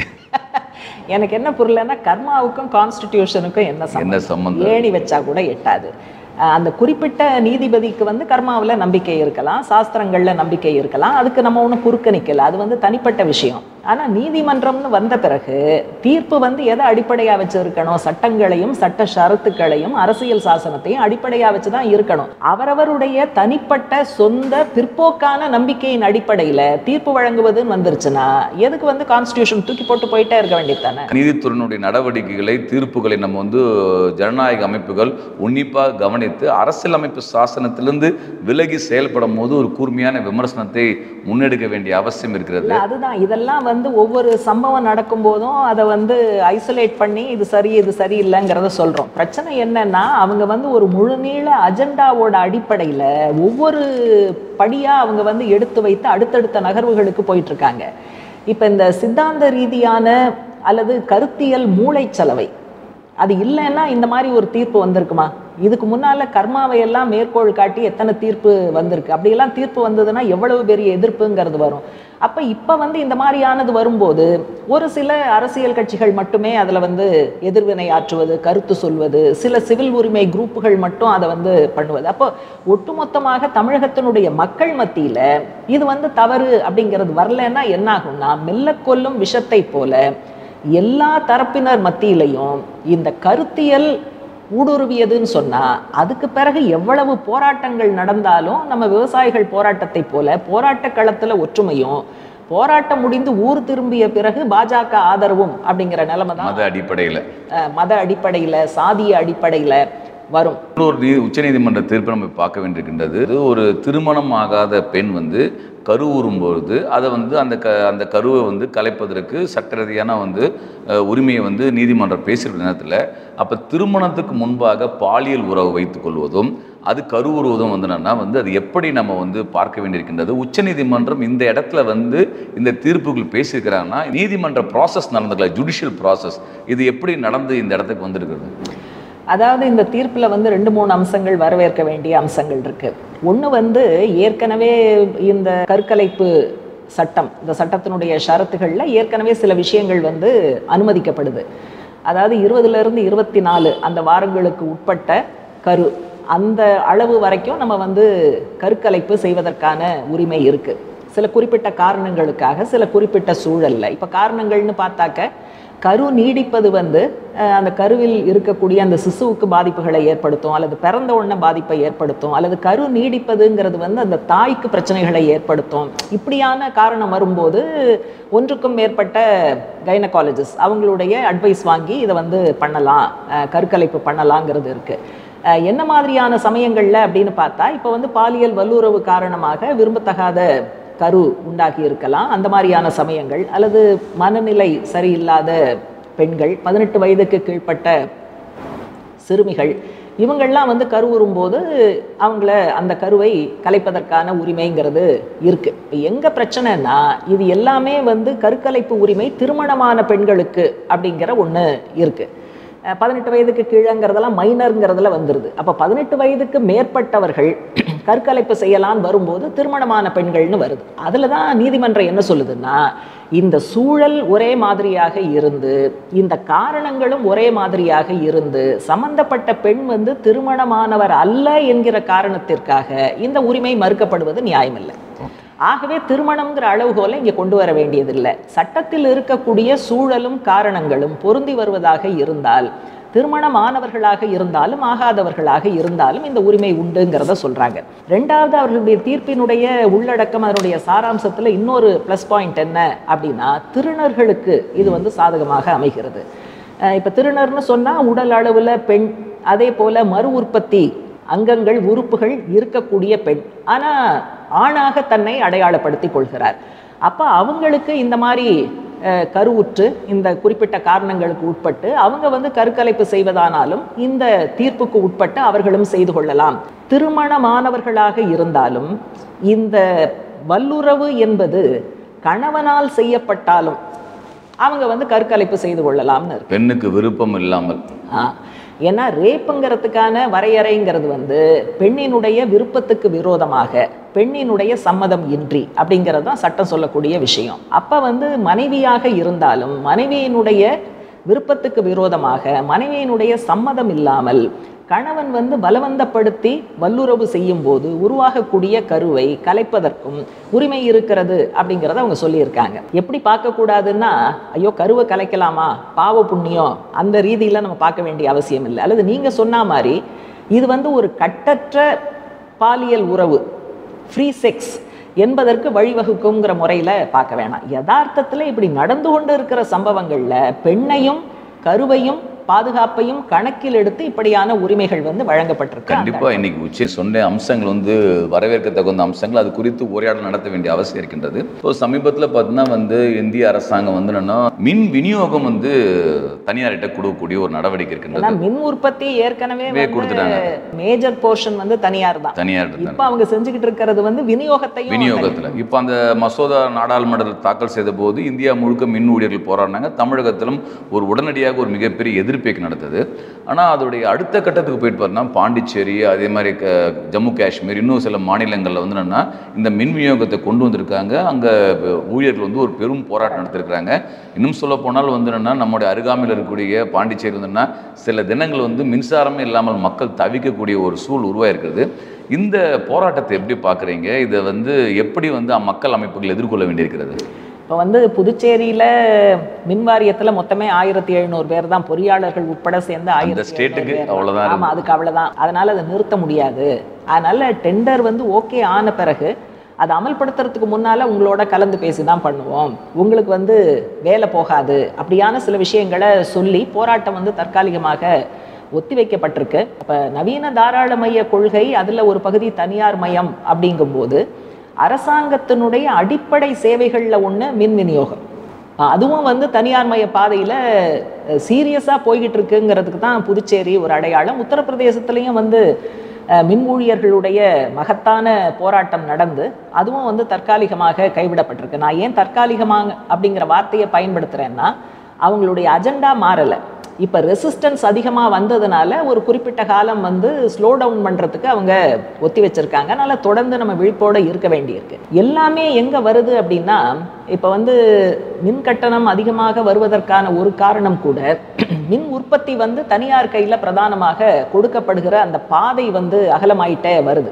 எனக்கு என்ன புரியலன்னா கர்மாவுக்கும் கான்ஸ்டிடியூஷனுக்கும் என்ன என்ன சம்பந்தம்? ஏணி வச்சா கூட எட்டாது. அந்த குறிப்பிட்ட நீதிபதிக்கு வந்து கர்மாவில் நம்பிக்கை இருக்கலாம், சாஸ்திரங்களில் நம்பிக்கை இருக்கலாம், அதுக்கு நம்ம ஒன்றும் குறுக்கணிக்கல, அது வந்து தனிப்பட்ட விஷயம். ஆனால் நீதிமன்றம்னு வந்த பிறகு தீர்ப்பு வந்து எதை அடிப்படையாக வச்சு இருக்கணும்? சட்டங்களையும் சட்ட ஷரத்துக்களையும் அரசியல் சாசனத்தையும் அடிப்படையாக வச்சு தான் இருக்கணும். அவரவருடைய தனிப்பட்ட சொந்த பிற்போக்கான நம்பிக்கையின் அடிப்படையில் தீர்ப்பு வழங்குவதுன்னு வந்துருச்சுன்னா எதுக்கு வந்து கான்ஸ்டிடியூஷன் தூக்கி போட்டு போயிட்டே இருக்க வேண்டியது தானே? நீதித்துறையினுடைய நடவடிக்கைகளை, தீர்ப்புகளை நம்ம வந்து ஜனநாயக அமைப்புகள் உன்னிப்பாக கவனி அரசியலமைப்பு சாசனத்திலிருந்து விலகி செயல்படும் போது ஒரு கூர்மையான விமர்சனத்தை முன்னெடுக்க வேண்டிய அவசியம் இருக்கிறது. அதுதான், இதெல்லாம் வந்து ஒவ்வொரு சம்பவம் நடக்கும் போதும் அதை வந்து ஐசோலேட் பண்ணி இது சரி இது சரியில்லைங்கிறத சொல்றோம். பிரச்சனை என்னன்னா அவங்க வந்து ஒரு முழுநீள அஜெண்டாவோட அடிப்படையில் ஒவ்வொரு படியா அவங்க வந்து எடுத்து வைத்து அடுத்தடுத்த நகர்வுகளுக்கு போயிட்டு இருக்காங்க. இப்ப இந்த சித்தாந்த ரீதியான அல்லது கருத்தியல் மூளைச்சலவை அது இல்லைன்னா இந்த மாதிரி ஒரு தீர்ப்பு வந்திருக்குமா? இதுக்கு முன்னால கர்மாவை எல்லாம் மேற்கோள் காட்டி எத்தனை தீர்ப்பு வந்திருக்கு. அப்படியெல்லாம் தீர்ப்பு வந்ததுன்னா எவ்வளவு பெரிய எதிர்ப்புங்கிறது வரும். அப்ப இப்ப வந்து இந்த மாதிரியானது வரும்போது ஒரு சில அரசியல் கட்சிகள் மட்டுமே அதுல வந்து எதிர்வினை ஆற்றுவது, கருத்து சொல்வது, சில சிவில் உரிமை குரூப்புகள் மட்டும் அதை வந்து பண்ணுவது. அப்போ ஒட்டுமொத்தமாக தமிழகத்தினுடைய மக்கள் மத்தியில இது வந்து தவறு அப்படிங்கிறது வரலன்னா என்ன ஆகும்னா, மெல்ல கொல்லும் விஷத்தை போல எல்லா தரப்பினர் மத்தியிலையும் இந்த கருத்தியல் ஊடுருவியதுன்னு சொன்னா அதுக்கு பிறகு எவ்வளவு போராட்டங்கள் நடந்தாலும் நம்ம விவசாயிகள் போராட்டத்தை போல போராட்ட களத்துல ஒற்றுமையும், போராட்டம் முடிந்து ஊர் திரும்பிய பிறகு பாஜக ஆதரவும் அப்படிங்கிற நிலைமை தான் மத அடிப்படையில் மத அடிப்படையில சாதிய அடிப்படையில வரும். இன்னொரு உச்ச நீதிமன்ற தீர்ப்பு நம்ம பார்க்க வேண்டியிருக்கின்றது. ஒரு திருமணம் ஆகாத பெண் வந்து கருவுறும் பொழுது அதை வந்து அந்த க அந்த கருவை வந்து கலைப்பதற்கு சட்ட ரீதியான வந்து உரிமையை வந்து நீதிமன்றம் பேசுகிற நேரத்தில் அப்போ திருமணத்துக்கு முன்பாக பாலியல் உறவு வைத்துக் கொள்வதும் அது கருவுறுவதும் வந்து என்னன்னா வந்து அது எப்படி நம்ம வந்து பார்க்க வேண்டியிருக்கின்றது. உச்சநீதிமன்றம் இந்த இடத்துல வந்து இந்த தீர்ப்புகள் பேசியிருக்கிறாங்கன்னா நீதிமன்ற ப்ராசஸ் நடந்துக்கல, ஜுடிஷியல் ப்ராசஸ் இது எப்படி நடந்து இந்த இடத்துக்கு வந்திருக்கிறது? அதாவது இந்த தீர்ப்பில் வந்து ரெண்டு மூணு அம்சங்கள் வரவேற்க வேண்டிய அம்சங்கள் இருக்கு. ஒன்று வந்து ஏற்கனவே இந்த கருக்கலைப்பு சட்டம், இந்த சட்டத்தினுடைய ஷரத்துகளில் ஏற்கனவே சில விஷயங்கள் வந்து அனுமதிக்கப்படுது. அதாவது இருபதுல இருந்து இருபத்தி நாலு அந்த வாரங்களுக்கு உட்பட்ட கரு, அந்த அளவு வரைக்கும் நம்ம வந்து கருக்கலைப்பு செய்வதற்கான உரிமை இருக்கு. சில குறிப்பிட்ட காரணங்களுக்காக, சில குறிப்பிட்ட சூழல்ல. இப்போ காரணங்கள்னு பார்த்தாக்க கரு நீடிப்பது வந்து அந்த கருவில் இருக்கக்கூடிய அந்த சிசுவுக்கு பாதிப்புகளை ஏற்படுத்தும், அல்லது பிறந்த உடனே பாதிப்பை ஏற்படுத்தும், அல்லது கரு நீடிப்பதுங்கிறது வந்து அந்த தாய்க்கு பிரச்சனைகளை ஏற்படுத்தும். இப்படியான காரணம் வரும்போது ஒன்றுக்கும் மேற்பட்ட கைனகாலஜிஸ்ட் அவங்களுடைய அட்வைஸ் வாங்கி இதை வந்து பண்ணலாம், கருக்கலைப்பு பண்ணலாங்கிறது இருக்கு. என்ன மாதிரியான சமயங்கள்ல அப்படின்னு பார்த்தா, இப்போ வந்து பாலியல் வல்லுறவு காரணமாக விரும்பத்தகாத கரு உண்டாகி இருக்கலாம், அந்த மாதிரியான சமயங்கள், அல்லது மனநிலை சரியில்லாத பெண்கள், பதினெட்டு வயதுக்கு கீழ்ப்பட்ட சிறுமிகள், இவங்கள்லாம் வந்து கருவுறும் போது அவங்கள அந்த கருவை கலைப்பதற்கான உரிமைங்கிறது இருக்கு. இப்போ எங்க பிரச்சனைனா, இது எல்லாமே வந்து கருக்கலைப்பு உரிமை திருமணமான பெண்களுக்கு அப்படிங்கிற ஒன்று இருக்கு. பதினெட்டு வயதுக்கு கீழங்கிறதெல்லாம் மைனருங்கிறதுல வந்துடுது. அப்போ பதினெட்டு வயதுக்கு மேற்பட்டவர்கள் கற்கலைப்பு செய்யலான்னு வரும்போது திருமணமான பெண்கள்னு வருது. அதில் தான் நீதிமன்றம் என்ன சொல்லுதுன்னா, இந்த சூழல் ஒரே மாதிரியாக இருந்து, இந்த காரணங்களும் ஒரே மாதிரியாக இருந்து, சம்பந்தப்பட்ட பெண் வந்து திருமணமானவர் அல்ல என்கிற காரணத்திற்காக இந்த உரிமை மறுக்கப்படுவது நியாயமில்லை. ஆகவே திருமணம்ங்கிற அளவுகோலை இங்கே கொண்டு வர வேண்டியதில்லை. சட்டத்தில் இருக்கக்கூடிய சூழலும் காரணங்களும் பொருந்தி வருவதாக இருந்தால், திருமணமானவர்களாக இருந்தாலும் ஆகாதவர்களாக இருந்தாலும் இந்த உரிமை உண்டுங்கிறத சொல்றாங்க. ரெண்டாவது, அவர்களுடைய தீர்ப்பினுடைய உள்ளடக்கம், அதனுடைய சாராம்சத்தில் இன்னொரு ப்ளஸ் பாயிண்ட் என்ன அப்படின்னா, திருநர்களுக்கு இது வந்து சாதகமாக அமைகிறது. இப்போ திருநர்னு சொன்னால் உடல் அளவில் பெண், அதே போல மறு உற்பத்தி அங்கங்கள் உறுப்புகள் இருக்கக்கூடிய பெண், ஆனால் ஆணாக தன்னை அடையாளப்படுத்தி கொள்கிறார். அப்போ அவங்களுக்கு இந்த மாதிரி கருவுற்று இந்த குறிப்பிட்ட காரணங்களுக்கு உட்பட்டு அவங்க வந்து கருக்கலைப்பு செய்வதானாலும் இந்த தீர்ப்புக்கு உட்பட்டு அவர்களும் செய்து கொள்ளலாம். திருமணமானவர்களாக இருந்தாலும் இந்த வல்லுறவு என்பது கணவனால் செய்யப்பட்டாலும் அவங்க வந்து கருக்கலைப்பு செய்து கொள்ளலாம்னு இருக்கு. பெண்ணுக்கு விருப்பம் இல்லாமல். ஏன்னா ரேப்புங்கிறதுக்கான வரையறைங்கிறது வந்து பெண்ணினுடைய விருப்பத்துக்கு விரோதமாக, பெண்ணினுடைய சம்மதம் இன்றி அப்படிங்கிறது தான் சட்டம் சொல்லக்கூடிய விஷயம். அப்போ வந்து மனைவியாக இருந்தாலும் மனைவியினுடைய விருப்பத்துக்கு விரோதமாக, மனைவியினுடைய சம்மதம் இல்லாமல் கணவன் வந்து பலவந்தப்படுத்தி வல்லுறவு செய்யும் போது உருவாகக்கூடிய கருவை கலைப்பதற்கும் உரிமை இருக்கிறது அப்படிங்கிறத அவங்க சொல்லியிருக்காங்க. எப்படி பார்க்கக்கூடாதுன்னா, ஐயோ கருவை கலைக்கலாமா, பாவ புண்ணியம், அந்த ரீதியில் நம்ம பார்க்க வேண்டிய அவசியம் இல்லை. அல்லது நீங்கள் சொன்ன மாதிரி இது வந்து ஒரு கட்டற்ற பாலியல் உறவு, ஃப்ரீ செக்ஸ் என்பதற்கு வழிவகுக்குங்கிற முறையில் பார்க்க வேணாம். யதார்த்தத்தில் இப்படி நடந்து கொண்டு இருக்கிற சம்பவங்களில் பெண்ணையும் கருவையும் பாதுகாப்பையும் கணக்கில் எடுத்து இப்படியான உரிமைகள் வந்து வழங்கப்பட்டிருக்கு. கண்டிப்பா இன்னைக்கு உச்சி சொன்ன அம்சங்கள் வந்து வரவேற்க தகுந்த அம்சங்கள், அது குறித்து உரையாடல் நடத்த வேண்டிய அவசியம் இருக்கின்றது. இப்போ சமீபத்தில் பார்த்தீங்கன்னா வந்து இந்திய அரசாங்கம் வந்து என்னன்னா மின் விநியோகம் வந்து தனியார்கிட்ட கொடுக்கக்கூடிய ஒரு நடவடிக்கை இருக்கின்றது. மின் உற்பத்தி ஏற்கனவே கொடுத்துட்டாங்க, மேஜர் போர்ஷன் வந்து தனியார் தான். தனியார் இப்போ அவங்க செஞ்சுக்கிட்டு இருக்கிறது வந்து விநியோகத்தையும் விநியோகத்தில். இப்போ அந்த மசோதா நாடாளுமன்றத்தில் தாக்கல் செய்த போது இந்தியா முழுக்க மின் ஊழியர்கள் போராடினாங்க. தமிழகத்திலும் ஒரு உடனடியாக ஒரு மிகப்பெரிய எதிர்ப்பு எதிர்ப்பேக்கு நடத்துது. ஆனால் அதோடைய அடுத்த கட்டத்துக்கு போயிட்டு பார்த்தோம்னா பாண்டிச்சேரி, அதே மாதிரி க ஜம்மு காஷ்மீர், இன்னும் சில மாநிலங்களில் வந்து என்னென்னா இந்த மின் விநியோகத்தை கொண்டு வந்திருக்காங்க. அங்கே ஊழியர்கள் வந்து ஒரு பெரும் போராட்டம் நடத்திருக்கிறாங்க. இன்னும் சொல்ல போனால் வந்து என்னென்னா நம்முடைய அருகாமையில் இருக்கக்கூடிய பாண்டிச்சேரி வந்துன்னா சில தினங்கள் வந்து மின்சாரமே இல்லாமல் மக்கள் தவிக்கக்கூடிய ஒரு சூழ் உருவாயிருக்கிறது. இந்த போராட்டத்தை எப்படி பார்க்குறீங்க? இதை வந்து எப்படி வந்து மக்கள் அமைப்புகள் எதிர்கொள்ள வேண்டியிருக்கிறது? இப்போ வந்து புதுச்சேரியில் மின் வாரியத்தில் மொத்தமே ஆயிரத்தி எழுநூறு பேர் தான், பொறியாளர்கள் உட்பட சேர்ந்து ஆயிரத்தி ஸ்டேட்டுக்கு அவ்வளோதான். ஆமாம், அதுக்கு அவ்வளோதான். அதனால் அதை நிறுத்த முடியாது. அதனால் டெண்டர் வந்து ஓகே ஆன பிறகு அதை அமல்படுத்துறதுக்கு முன்னால் உங்களோட கலந்து பேசி தான் பண்ணுவோம், உங்களுக்கு வந்து வேலை போகாது, அப்படியான சில விஷயங்களை சொல்லி போராட்டம் வந்து தற்காலிகமாக ஒத்தி வைக்கப்பட்டிருக்கு. அப்போ நவீன தாராளமய கொள்கை அதில் ஒரு பகுதி தனியார் மயம் அப்படிங்கும்போது அரசாங்கத்தினுடைய அடிப்படை சேவைகளில் ஒன்று மின் விநியோகம். அதுவும் வந்து தனியார் மய பாதையில் சீரியஸாக போய்கிட்டு இருக்குங்கிறதுக்கு தான் புதுச்சேரி ஒரு அடையாளம். உத்தரப்பிரதேசத்துலேயும் வந்து மின் ஊழியர்களுடைய மகத்தான போராட்டம் நடந்து அதுவும் வந்து தற்காலிகமாக கைவிடப்பட்டிருக்கு. நான் ஏன் தற்காலிகமாக அப்படிங்கிற வார்த்தையை பயன்படுத்துகிறேன்னா, அவங்களுடைய அஜெண்டா மாறலை. இப்போ ரெசிஸ்டன்ஸ் அதிகமாக வந்ததுனால ஒரு குறிப்பிட்ட காலம் வந்து ஸ்லோ டவுன் பண்ணுறதுக்கு அவங்க ஒத்தி வச்சுருக்காங்க. அதனால் தொடர்ந்து நம்ம விழிப்போடு இருக்க வேண்டியிருக்கு. எல்லாமே எங்கே வருது அப்படின்னா, இப்போ வந்து மின் கட்டணம் அதிகமாக வருவதற்கான ஒரு காரணம் கூட மின் உற்பத்தி வந்து தனியார் கையில் பிரதானமாக கொடுக்கப்படுகிற அந்த பாதை வந்து அகலமாயிட்டே வருது.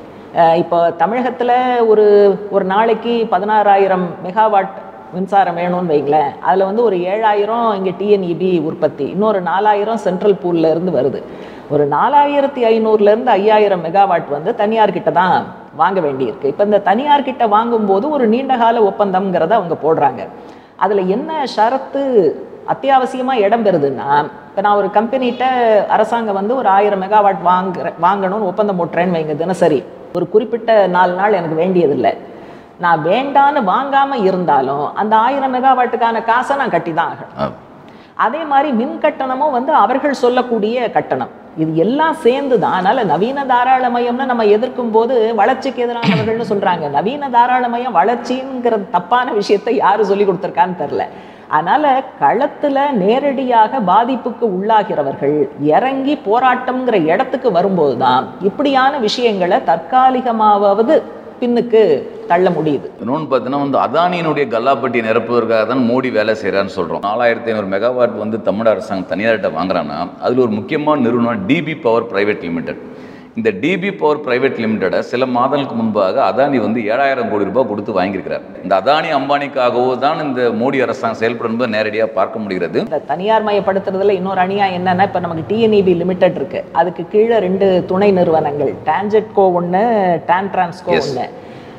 இப்போ தமிழகத்தில் ஒரு ஒரு நாளைக்கு பதினாறாயிரம் மெகாவாட் மின்சாரம் வேணும்னு வைங்களேன். அதில் வந்து ஒரு ஏழாயிரம் இங்கே டிஎன்இபி உற்பத்தி, இன்னொரு நாலாயிரம் சென்ட்ரல் பூல்ல இருந்து வருது. ஒரு நாலாயிரத்தி ஐநூறுலேருந்து ஐயாயிரம் மெகாவாட் வந்து தனியார்கிட்ட தான் வாங்க வேண்டியிருக்கு. இப்போ இந்த தனியார்கிட்ட வாங்கும்போது ஒரு நீண்டகால ஒப்பந்தம்ங்கிறத அவங்க போடுறாங்க. அதில் என்ன ஷரத்து அத்தியாவசியமாக இடம் பெறுதுன்னா, இப்போ நான் ஒரு கம்பெனிகிட்ட அரசாங்கம் வந்து ஒரு ஆயிரம் மெகாவாட் வாங்குற வாங்கணும்னு ஒப்பந்தம் போட்டுறேன்னு வைங்க தினசரி, ஒரு குறிப்பிட்ட நாலு நாள் எனக்கு வேண்டியதில்லை. நான் வேண்டான்னு வாங்காமல் இருந்தாலும் அந்த ஆயிரம் மெகாவாட்டுக்கான காசை நான் கட்டி தான் ஆகணும். அதே மாதிரி மின் கட்டணமும் வந்து அவர்கள் சொல்லக்கூடிய கட்டணம். இது எல்லாம் சேர்ந்து தான். அதனால் நவீன தாராளமயம்னு நம்ம எதிர்க்கும் போது வளர்ச்சிக்கு எதிரானவர்கள்னு சொல்கிறாங்க. நவீன தாராளமயம் வளர்ச்சிங்கிற தப்பான விஷயத்தை யார் சொல்லி கொடுத்துருக்கான்னு தெரில. அதனால் களத்தில் நேரடியாக பாதிப்புக்கு உள்ளாகிறவர்கள் இறங்கி போராட்டம்ங்கிற இடத்துக்கு வரும்போது தான் இப்படியான விஷயங்களை தற்காலிகமாவது பின்னுக்கு தள்ள முடியுது. இன்னொன்று பார்த்தீங்கன்னா வந்து அதானியினுடைய கல்லாப்பட்டி நிரப்புவதற்காக தான் மோடி வேலை செய்கிறான்னு சொல்கிறோம். நாலாயிரத்தி ஐநூறு மெகாவாட் வந்து தமிழ் அரசாங்கம் தனியார்கிட்ட வாங்குறான்னா அதில் ஒரு முக்கியமான நிறுவனம் டிபி பவர் பிரைவேட் லிமிடெட். இந்த டிபி பவர் பிரைவேட் லிமிடெடை சில மாதங்களுக்கு முன்பாக அதானி வந்து ஏழாயிரம் கோடி ரூபாய் கொடுத்து வாங்கியிருக்கிறார். இந்த அதானி அம்பானிக்காகவோ தான் இந்த மோடி அரசாங்கம் செயல்படும் என்பதை நேரடியாக பார்க்க முடிகிறது. இந்த தனியார் மயப்படுத்துறதுல இன்னொரு அணியா என்னன்னா, இப்போ நமக்கு டிஎன்இபி லிமிடெட் இருக்கு, அதுக்கு கீழே ரெண்டு துணை நிறுவனங்கள், டான்ஜெட்கோ ஒன்று, டான் டிரான்ஸ்கோ ஒன்று.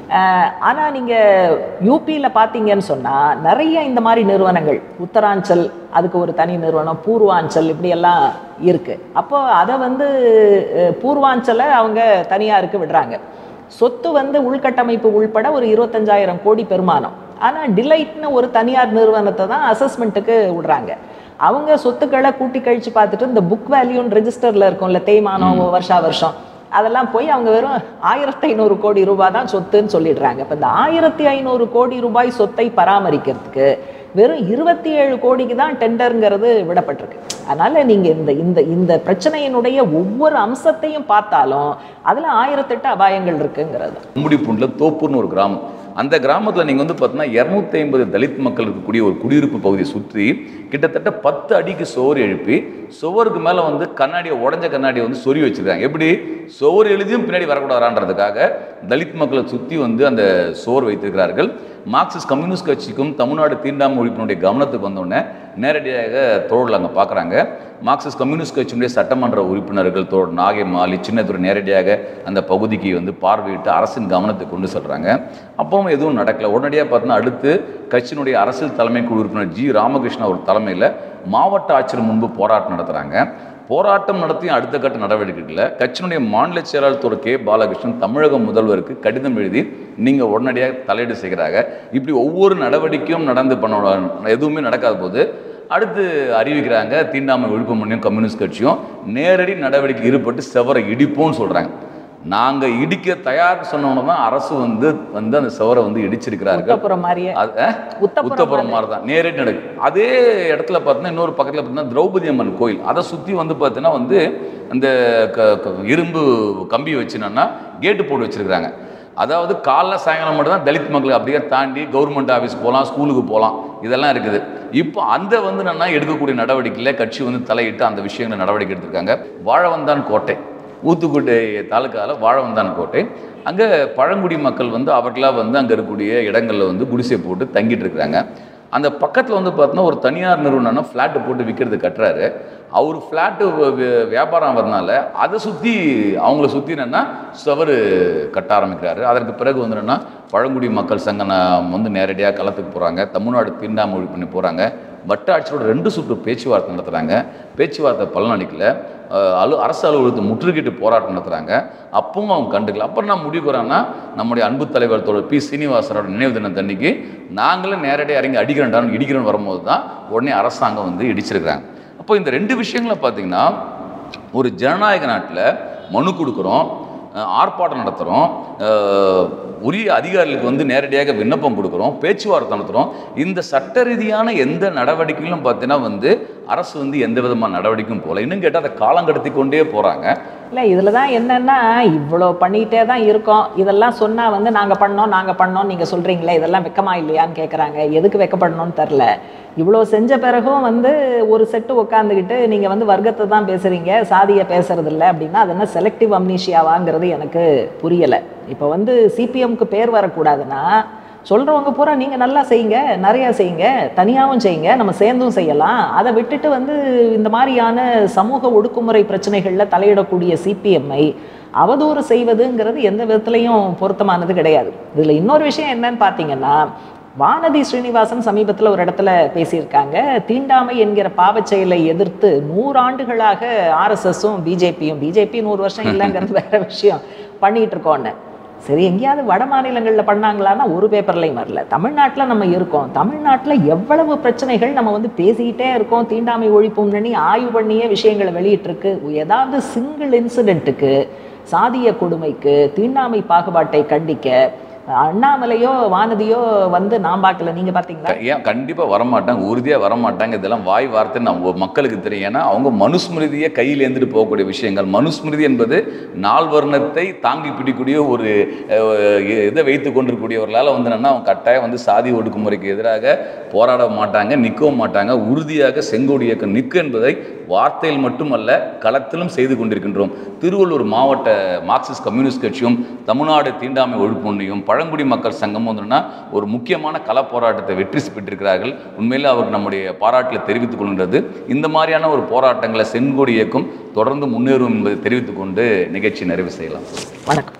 ஆனால் நீங்கள் யூபியில் பார்த்தீங்கன்னு சொன்னால் நிறைய இந்த மாதிரி நிறுவனங்கள், உத்தராஞ்சல் அதுக்கு ஒரு தனி நிறுவனம், பூர்வாஞ்சல் இப்படியெல்லாம் இருக்குது. அப்போ அதை வந்து பூர்வாஞ்சலை அவங்க தனியாருக்கு விடுறாங்க. சொத்து வந்து உள்கட்டமைப்பு உள்பட ஒரு இருபத்தஞ்சாயிரம் கோடி பெருமானம். ஆனால் டிலைட்னு ஒரு தனியார் நிறுவனத்தை தான் அசஸ்மெண்ட்டுக்கு விடுறாங்க. அவங்க சொத்துக்களை கூட்டி கழித்து பார்த்துட்டு இந்த புக் வேல்யூன்னு ரெஜிஸ்டரில் இருக்கும்ல, தேய்மானம் வருஷா வருஷம், அதெல்லாம் போய் அவங்க வெறும் ஆயிரத்தி ஐநூறு கோடி ரூபாய் தான் சொத்துன்னு சொல்லிடுறாங்க. இப்போ இந்த ஆயிரத்தி ஐநூறு கோடி ரூபாய் சொத்தை பராமரிக்கிறதுக்கு வெறும் இருபத்தி ஏழு கோடிக்கு தான் டெண்டருங்கிறது விடப்பட்டிருக்கு. அதனால நீங்கள் இந்த இந்த இந்த பிரச்சனையினுடைய ஒவ்வொரு அம்சத்தையும் பார்த்தாலும் அதில் ஆயிரத்தெட்டு அபாயங்கள் இருக்குங்கிறது. கும்மிடிப்பூண்டில் தோப்பூர்னு ஒரு கிராமம். அந்த கிராமத்தில் நீங்கள் வந்து பார்த்தீங்கன்னா இரநூத்தி ஐம்பது தலித் மக்கள் இருக்கக்கூடிய ஒரு குடியிருப்பு பகுதியை சுற்றி கிட்டத்தட்ட பத்து அடிக்கு சுவர் எழுப்பி சுவருக்கு மேலே வந்து கண்ணாடியை உடஞ்ச கண்ணாடியை வந்து சொறி வச்சுருக்காங்க. எப்படி சுவர் எழுதியும் பின்னாடி வரக்கூடாதான்றதுக்காக தலித் மக்களை சுற்றி வந்து அந்த சுவர் வைத்திருக்கிறார்கள். மார்க்சிஸ்ட் கம்யூனிஸ்ட் கட்சிக்கும் தமிழ்நாடு தீண்டாமை ஒழிப்பினுடைய கவனத்துக்கு வந்தோடனே நேரடியாக தோழர்கள் அங்கே பார்க்குறாங்க. மார்க்சிஸ்ட் கம்யூனிஸ்ட் கட்சியினுடைய சட்டமன்ற உறுப்பினர்கள் தோழர் நாகை மாலி சின்னதுரை நேரடியாக அந்த பகுதிக்கு வந்து பார்வையிட்டு அரசின் கவனத்துக்கு கொண்டு சொல்கிறாங்க. அப்பவும் எதுவும் நடக்கலை. உடனடியாக பார்த்தோன்னா அடுத்து கட்சியினுடைய அரசியல் தலைமை குழு உறுப்பினர் ஜி ராமகிருஷ்ணன் ஒரு தலைமையில் மாவட்ட ஆட்சியர் முன்பு போராட்டம் நடத்துகிறாங்க. போராட்டம் நடத்தியும் அடுத்த கட்ட நடவடிக்கைகளில் கட்சியினுடைய மாநில செயலாளர் திரு கே பாலகிருஷ்ணன் தமிழக முதல்வருக்கு கடிதம் எழுதி நீங்கள் உடனடியாக தலையீடு செய்கிறாங்க. இப்படி ஒவ்வொரு நடவடிக்கையும் நடந்து பண்ண எதுவுமே நடக்காத போது அடுத்து அறிவிக்கிறாங்க தீண்டாமை ஒழிப்பு முன்னியும் கம்யூனிஸ்ட் கட்சியும் நேரடி நடவடிக்கை ஈடுபட்டு செவரை இடிப்போம்னு சொல்கிறாங்க. நாங்கள் இடிக்க தயார் சொன்னோன்னு தான் அரசு வந்து வந்து அந்த சுவரை வந்து இடிச்சிருக்கிறார்கள். உத்தப்புறம் மாதிரியே உத்தப்புறம் மாதிரி தான் நேரடி நடக்குது. அதே இடத்துல பார்த்தீங்கன்னா இன்னொரு பக்கத்தில் பார்த்தீங்கன்னா திரௌபதி அம்மன் கோயில், அதை சுற்றி வந்து பார்த்தீங்கன்னா வந்து அந்த இரும்பு கம்பி வச்சுனா கேட்டு போட்டு வச்சிருக்கிறாங்க. அதாவது காலைல சாயங்காலம் மட்டும் தான் தலித் மக்களுக்கு அப்படியே தாண்டி கவர்மெண்ட் ஆஃபீஸ் போகலாம், ஸ்கூலுக்கு போகலாம், இதெல்லாம் இருக்குது. இப்போ அந்த வந்து என்னன்னா எடுக்கக்கூடிய நடவடிக்கையில் கட்சி வந்து தலையிட்டு அந்த விஷயங்களை நடவடிக்கை எடுத்திருக்காங்க. வாழவந்தான் கோட்டை, ஊத்துக்குட்டை தாலுக்காவில் வாழவந்தான் கோட்டை, அங்கே பழங்குடி மக்கள் வந்து அவர்களாக வந்து அங்கே இருக்கக்கூடிய இடங்களில் வந்து குடிசை போட்டு தங்கிட்டு இருக்கிறாங்க. அந்த பக்கத்தில் வந்து பார்த்தோன்னா ஒரு தனியார் நிறுவனம் ஃப்ளாட்டு போட்டு விற்கிறது கட்டுறாரு. அவர் ஃப்ளாட்டு வியாபாரம் வரனால அதை சுற்றி அவங்கள சுற்றி என்னென்னா சுவர் கட்ட ஆரம்பிக்கிறாரு. அதற்கு பிறகு வந்து என்னென்னா பழங்குடி மக்கள் சங்கம் வந்து நேரடியாக களத்துக்கு போகிறாங்க, தமிழ்நாடு தீண்டாமை ஒழிப்பு பண்ணி போகிறாங்க, வட்டாட்சியரோட ரெண்டு சுற்று பேச்சுவார்த்தை நடத்துகிறாங்க. பேச்சுவார்த்தை பலனளிக்கல, அலு அரசு அலுவலகத்தை முற்றுகிட்டு போராட்டம் நடத்துகிறாங்க. அப்பவும் அவங்க கண்டுக்கல. அப்புறம் நான் முடிவு போகிறாங்கன்னா நம்முடைய அன்பு தலைவர் தோழர் பி சீனிவாசரோட நினைவு தினத்தன்னைக்கு நாங்களும் நேரடியாக இறங்கி அடிக்கிறோம் இடிக்கிறோன்னு வரும்போது தான் உடனே அரசாங்கம் வந்து இடிச்சிருக்கிறாங்க. அப்போ இந்த ரெண்டு விஷயங்களை பார்த்திங்கன்னா ஒரு ஜனநாயக நாட்டில் மனு கொடுக்குறோம், ஆர்ப்பாட்டம் நடத்துகிறோம், உரிய அதிகாரிகளுக்கு வந்து நேரடியாக விண்ணப்பம் கொடுக்குறோம், பேச்சுவார்த்தை நடத்துகிறோம். இந்த சட்ட ரீதியான எந்த நடவடிக்கைகளும் பார்த்தீங்கன்னா வந்து அரசு வந்து எந்த விதமான நடவடிக்கையும் போகல. இன்னும் கேட்டால் அதை காலம் கடத்தி கொண்டே போகிறாங்க. இல்லை, இதில் தான் என்னென்னா இவ்வளோ பண்ணிகிட்டே தான் இருக்கோம். இதெல்லாம் சொன்னால் வந்து நாங்கள் பண்ணோம் நாங்கள் பண்ணோம் நீங்கள் சொல்கிறீங்களே, இதெல்லாம் வெக்கமா இல்லையான்னு கேட்குறாங்க. எதுக்கு வெக்கப்படணும்னு தெரில. இவ்வளோ செஞ்ச பிறகும் வந்து ஒரு செட்டு உட்காந்துக்கிட்டு நீங்கள் வந்து வர்க்கத்தை தான் பேசுகிறீங்க, சாதியை பேசுறது இல்லை அப்படின்னா அது என்ன செலக்டிவ் அம்னீஷியாவாங்கிறது எனக்கு புரியலை. இப்போ வந்து சிபிஎம்க்கு பேர் வரக்கூடாதுன்னா சொல்கிறவங்க பூரா நீங்கள் நல்லா செய்யுங்க, நிறையா செய்யுங்க, தனியாகவும் செய்யுங்க, நம்ம சேர்ந்தும் செய்யலாம். அதை விட்டுட்டு வந்து இந்த மாதிரியான சமூக ஒடுக்குமுறை பிரச்சனைகளில் தலையிடக்கூடிய சிபிஎம்ஐ அவதூறு செய்வதுங்கிறது எந்த விதத்துலையும் பொருத்தமானது கிடையாது. இதில் இன்னொரு விஷயம் என்னன்னு பார்த்தீங்கன்னா, வானதி ஸ்ரீனிவாசன் சமீபத்தில் ஒரு இடத்துல பேசியிருக்காங்க, தீண்டாமை என்கிற பாவச் செயலை எதிர்த்து நூறாண்டுகளாக ஆர்எஸ்எஸும் பிஜேபியும் பிஜேபி நூறு வருஷம் இல்லைங்கிறது வேற விஷயம் பண்ணிகிட்டு இருக்கோன்னு. சரி, எங்கேயாவது வட மாநிலங்களில் பண்ணாங்களான்னா ஒரு பேப்பர்லையும் வரல. தமிழ்நாட்டில் நம்ம இருக்கோம், தமிழ்நாட்டில் எவ்வளவு பிரச்சனைகள் நம்ம வந்து பேசிக்கிட்டே இருக்கோம். தீண்டாமை ஒழிப்பு முன்னணி ஆய்வு பண்ணியே விஷயங்களை வெளியிட்டிருக்கு. ஏதாவது சிங்கிள் இன்சிடென்ட்டுக்கு, சாதிய கொடுமைக்கு, தீண்டாமை பாகுபாட்டை கண்டிக்க அண்ணாமலையோ வானதியோ வந்து நான் பார்க்கல. நீங்க பார்த்தீங்களா? ஏன் கண்டிப்பாக வரமாட்டாங்க, உறுதியாக வரமாட்டாங்க. இதெல்லாம் வாய் வார்த்தை நம்ம மக்களுக்கு தெரியும். ஏன்னா அவங்க மனுஸ்மிருதியை கையில் ஏந்திட்டு போகக்கூடிய விஷயங்கள். மனுஸ்மிருதி என்பது நால்வர்ணத்தை தாங்கி பிடிக்கூடிய ஒரு இதை வைத்து கொண்டிருக்கக்கூடியவர்களால் வந்து என்னன்னா அவங்க கட்டாயம் வந்து சாதி ஒடுக்குமுறைக்கு எதிராக போராட மாட்டாங்க, நிற்கவும் மாட்டாங்க. உறுதியாக செங்கோடி இயக்கம் நிற்கும் என்பதை வார்த்தையில் மட்டுமல்ல களத்திலும் செய்து கொண்டிருக்கின்றோம். திருவள்ளூர் மாவட்ட மார்க்சிஸ்ட் கம்யூனிஸ்ட் கட்சியும் தமிழ்நாடு தீண்டாமை ஒழிப்பு ஒன்றியும் பழங்குடி மக்கள் சங்கமும் வந்துன்னா ஒரு முக்கியமான கள போராட்டத்தை வெற்றி பெற்றிருக்கிறார்கள். உண்மையில் அவர் நம்முடைய பாராட்டில் தெரிவித்துக் கொள்கின்றது. இந்த மாதிரியான ஒரு போராட்டங்களை செங்கோடி இயக்கம் தொடர்ந்து முன்னேறும் என்பதை தெரிவித்துக் கொண்டு நிகழ்ச்சி நிறைவு செய்யலாம். வணக்கம்.